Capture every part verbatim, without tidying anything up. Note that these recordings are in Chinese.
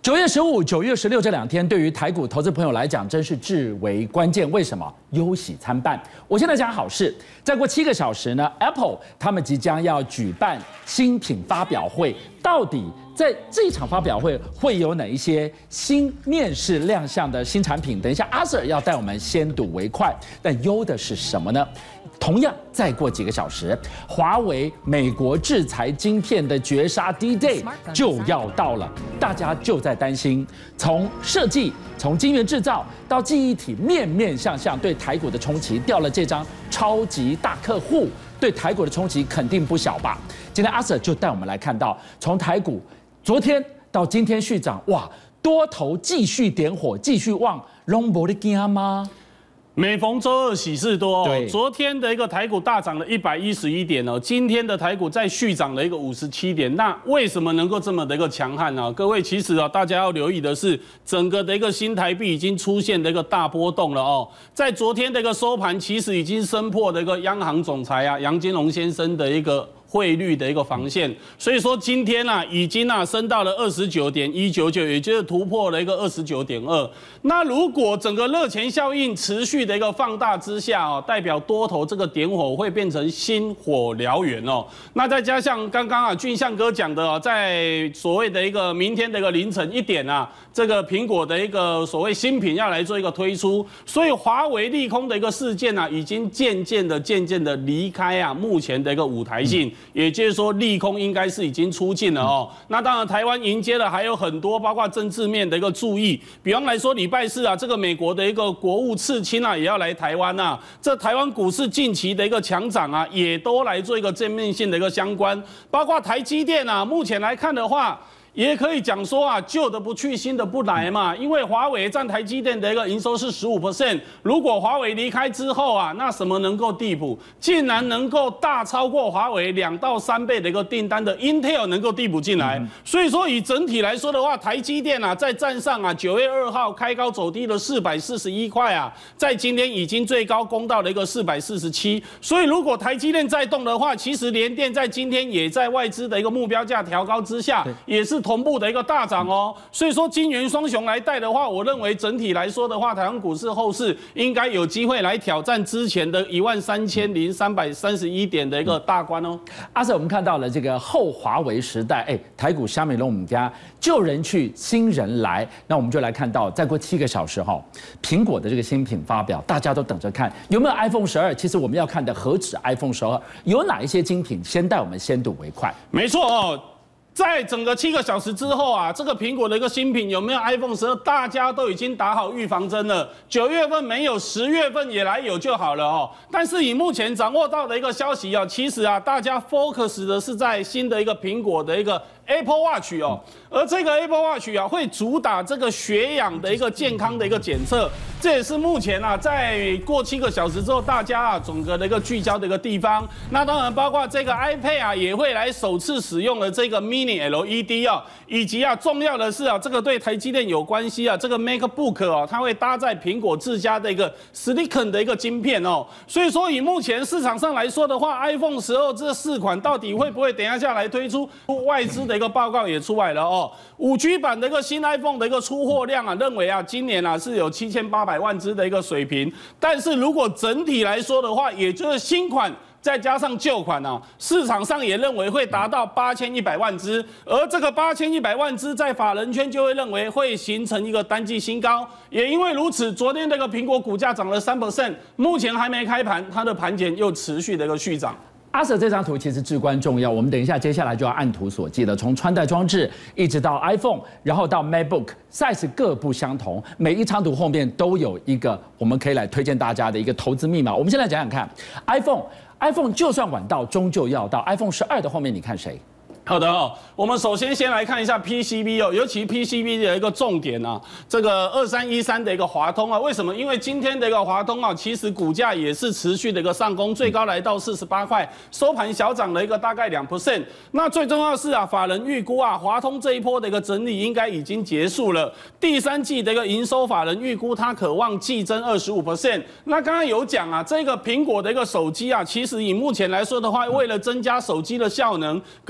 九月十五、九月十六这两天，对于台股投资朋友来讲，真是至为关键。为什么？忧喜参半。我现在讲好事，再过七个小时呢 ，Apple 他们即将要举办新品发表会，到底在这一场发表会会有哪一些新面世亮相的新产品？等一下，阿 Sir 要带我们先睹为快。但忧的是什么呢？同样，再过几个小时，华为美国制裁晶片的绝杀 D-Day 就要到了，大家就在担心，从设计、从晶圆制造到记忆体，面面相向，对台股的冲击，掉了这张超级大客户，对台股的冲击肯定不小吧？今天阿 Sir 就带我们来看到，从台股昨天到今天续涨，哇，多头继续点火，继续旺，拢无得惊吗？ 每逢周二喜事多、哦，昨天的一个台股大涨了一百一十一点哦，今天的台股再续涨了一个五十七点。那为什么能够这么的一个强悍呢？各位，其实啊，大家要留意的是，整个的一个新台币已经出现了一个大波动了哦。在昨天的一个收盘，其实已经升破了一个央行总裁啊杨金龙先生的一个汇率的一个防线，所以说今天啊已经啊升到了二十九点一九九，也就是突破了一个二十九点二。那如果整个热钱效应持续的一个放大之下哦，代表多头这个点火会变成星火燎原哦。那再加上刚刚啊俊相哥讲的哦，在所谓的一个明天的一个凌晨一点啊，这个苹果的一个所谓新品要来做一个推出，所以华为利空的一个事件啊，已经渐渐的渐渐的离开啊目前的一个舞台性。嗯，也就是说，利空应该是已经出尽了哦。那当然，台湾迎接了还有很多，包括政治面的一个注意。比方来说，礼拜四啊，这个美国的一个国务次卿啊，也要来台湾啊。这台湾股市近期的一个强涨啊，也都来做一个正面性的一个相关。包括台积电啊，目前来看的话，也可以讲说啊，旧的不去，新的不来嘛。因为华为占台积电的一个营收是十五 percent， 如果华为离开之后啊，那什么能够递补？竟然能够大超过华为两到三倍的一个订单的 Intel 能够递补进来。所以说以整体来说的话，台积电啊，在站上啊九月二号开高走低了四百四十一块啊，在今天已经最高攻到了一个四百四十七。所以如果台积电再动的话，其实联电在今天也在外资的一个目标价调高之下，也是同步的一个大涨哦，所以说金元双雄来带的话，我认为整体来说的话，台湾股市后市应该有机会来挑战之前的一万三千零三百三十一点的一个大关哦。 阿 Sir， 我们看到了这个后华为时代，哎，台股虾米龙我们家旧人去，新人来，那我们就来看到，再过七个小时哈，苹果的这个新品发表，大家都等着看有没有 iPhone 十二。其实我们要看的何止 iPhone 十二，有哪一些精品，先带我们先睹为快。 没错哦。在整个七个小时之后啊，这个苹果的一个新品有没有 iPhone 十二，大家都已经打好预防针了。九月份没有，十月份也来有就好了哦。但是以目前掌握到的一个消息啊，其实啊，大家 focus 的是在新的一个苹果的一个 Apple Watch 哦，而这个 Apple Watch 啊，会主打这个血氧的一个健康的一个检测，这也是目前啊，在过七个小时之后，大家啊整个的一个聚焦的一个地方。那当然包括这个 iPad 啊，也会来首次使用了这个 Mini L E D 啊，以及啊，重要的是啊，这个对台积电有关系啊，这个 MacBook 哦，它会搭载苹果自家的一个 Silicon 的一个晶片哦。所以说，以目前市场上来说的话 ，iPhone 十二这四款到底会不会等一下来推出？外资的一个报告也出来了哦，五 G 版的一个新 iPhone 的一个出货量啊，认为啊，今年啊是有七千八百万只的一个水平。但是如果整体来说的话，也就是新款再加上旧款啊，市场上也认为会达到八千一百万只，而这个八千一百万只在法人圈就会认为会形成一个单季新高。也因为如此，昨天这个苹果股价涨了三 percent， 目前还没开盘，它的盘前又持续的一个续涨。 阿 Sir 这张图其实至关重要，我们等一下接下来就要按图索骥了。从穿戴装置一直到 iPhone， 然后到 MacBook，size 各不相同，每一张图后面都有一个我们可以来推荐大家的一个投资密码。我们先来讲讲看 ，iPhone，iPhone 就算晚到，终究要到。iPhone 十二的后面你看谁？ 好的哦，我们首先先来看一下 P C B 哦，尤其 P C B 的一个重点啊，这个二三一三的一个华通啊，为什么？因为今天的一个华通啊，其实股价也是持续的一个上攻，最高来到四十八块，收盘小涨了一个大概两 percent。那最重要的是啊，法人预估啊，华通这一波的一个整理应该已经结束了，第三季的一个营收法人预估它可望季增二十五 percent。那刚刚有讲啊，这个苹果的一个手机啊，其实以目前来说的话，为了增加手机的效能跟提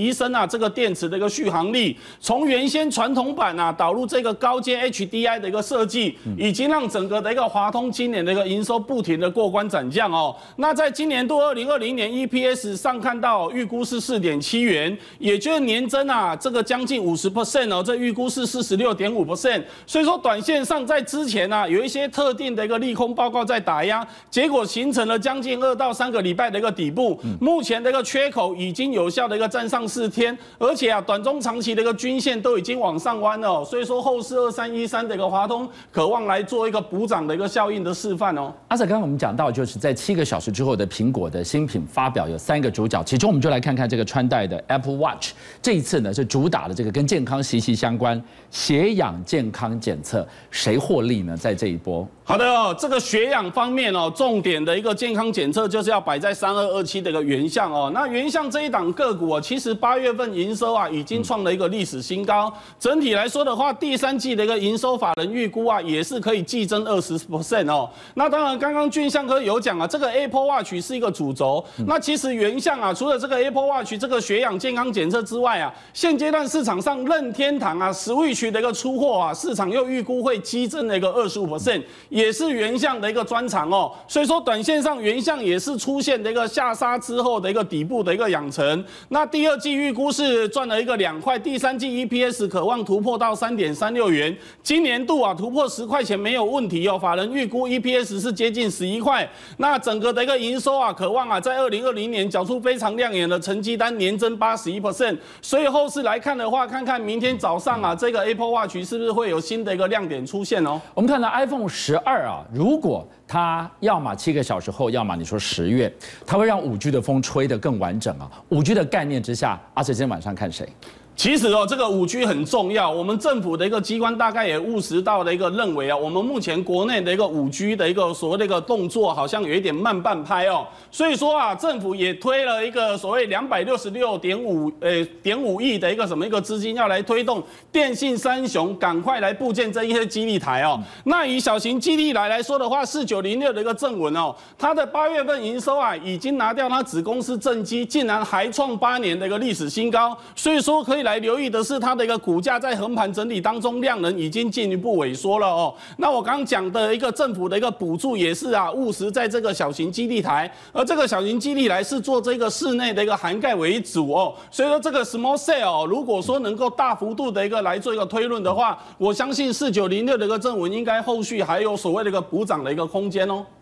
提升啊这个电池的一个续航力，从原先传统版啊导入这个高阶 H D I 的一个设计，已经让整个的一个华通今年的一个营收不停的过关斩将哦。那在今年度二零二零年 E P S 上看到预估是四点七元，也就是年增啊这个将近五十 percent 哦，这预估是四十六点五 percent。所以说短线上在之前啊有一些特定的一个利空报告在打压，结果形成了将近二到三个礼拜的一个底部。目前的一个缺口已经有效的一个站上四天，而且啊短中长期的一个均线都已经往上弯了、哦，所以说后市二三一三的一个华通渴望来做一个补涨的一个效应的示范哦。 阿 Sir， 刚刚我们讲到，就是在七个小时之后的苹果的新品发表有三个主角，其中我们就来看看这个穿戴的 Apple Watch， 这一次呢是主打的这个跟健康息息相关血氧健康检测，谁获利呢？在这一波？ 好的哦，这个血氧方面哦，重点的一个健康检测就是要摆在三二二七的一个原相哦。那原相这一档个股哦，其实八月份营收啊已经创了一个历史新高。整体来说的话，第三季的一个营收法人预估啊，也是可以季增二十 percent 哦。那当然，刚刚俊相哥有讲啊，这个 Apple Watch 是一个主轴。那其实原相啊，除了这个 Apple Watch 这个血氧健康检测之外啊，现阶段市场上任天堂啊 Switch 的一个出货啊，市场又预估会激增的一个二十五 percent。也是原相的一个专长哦，所以说短线上原相也是出现的一个下杀之后的一个底部的一个养成。那第二季预估是赚了一个两块，第三季 E P S 渴望突破到三点三六元，今年度啊突破十块钱没有问题哦。法人预估 E P S 是接近十一块，那整个的一个营收啊，渴望啊在二零二零年缴出非常亮眼的成绩单，年增八十一 percent。所以后市来看的话，看看明天早上啊这个 Apple Watch 是不是会有新的一个亮点出现哦？ 我们看到 iPhone 十二啊。如果它要么七个小时后，要么你说十月，它会让五 G 的风吹得更完整啊。五 G 的概念之下，阿 Sir 今天晚上看谁？ 其实哦，这个五 G 很重要。我们政府的一个机关大概也务实到的一个认为啊，我们目前国内的一个五 G 的一个所谓的一个动作，好像有一点慢半拍哦。所以说啊，政府也推了一个所谓两百六十六点五呃点五亿的一个什么一个资金，要来推动电信三雄赶快来布建这一些基地台哦。那以小型基地台来说的话，四九零六的一个正文哦，它的八月份营收啊，已经拿掉它子公司正基，竟然还创八年的一个历史新高。所以说可以来留意的是，它的一个股价在横盘整理当中，量能已经进一步萎缩了哦。那我刚刚讲的一个政府的一个补助也是啊，务实在这个小型基地台，而这个小型基地台是做这个室内的一个涵盖为主哦。所以说这个 small cell 哦，如果说能够大幅度的一个来做一个推论的话，我相信四九零六的一个正文应该后续还有所谓的一个补涨的一个空间哦。